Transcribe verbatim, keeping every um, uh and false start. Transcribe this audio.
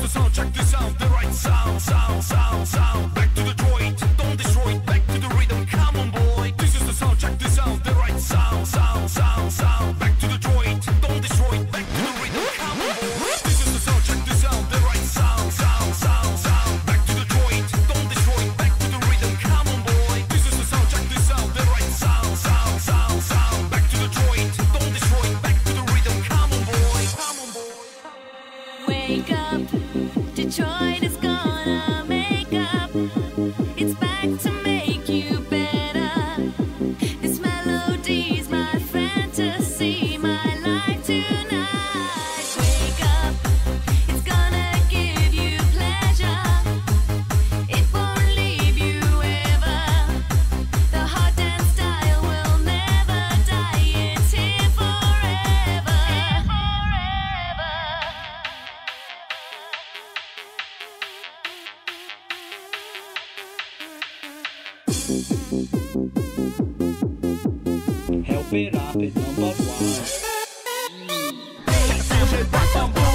the sound, check this out, the right sound, sound, sound, sound. Back to Detroit, don't destroy it, back to the rhythm, come on boy. This is the sound, check this out, the right sound, sound, sound, sound. Back to Detroit, don't destroy it, back to the rhythm, come on boy. This is the sound, check this out, the right sound, sound, sound, sound. Back to Detroit, don't destroy it, back to the rhythm, come on boy. This is the sound, check this out, the right sound, sound, sound, sound. Back to Detroit, don't destroy it, back to the rhythm, come on boy, come on boy. Wake up, Detroit is gonna make up. It's back to make you better. This melody's my fantasy, my life tonight. Wake up, it's gonna give you pleasure. It won't leave you ever. The hot dance style will never die. It's here forever. Forever. Help it up, it's number one. Back, bam,